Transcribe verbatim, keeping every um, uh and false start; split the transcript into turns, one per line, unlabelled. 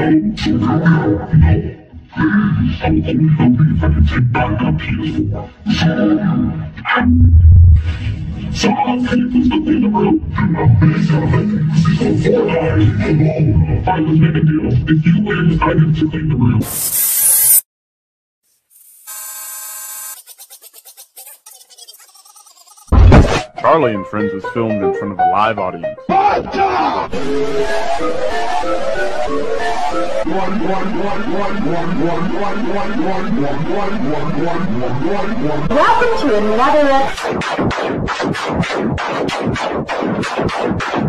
I will only believe I can take back our P S four. So I'll take this to the room. I'm based on it. So four times alone. I was make a deal. If you win, I get to clean the room.
Charlie and Friends was filmed in front of a live audience.
Welcome to another episode.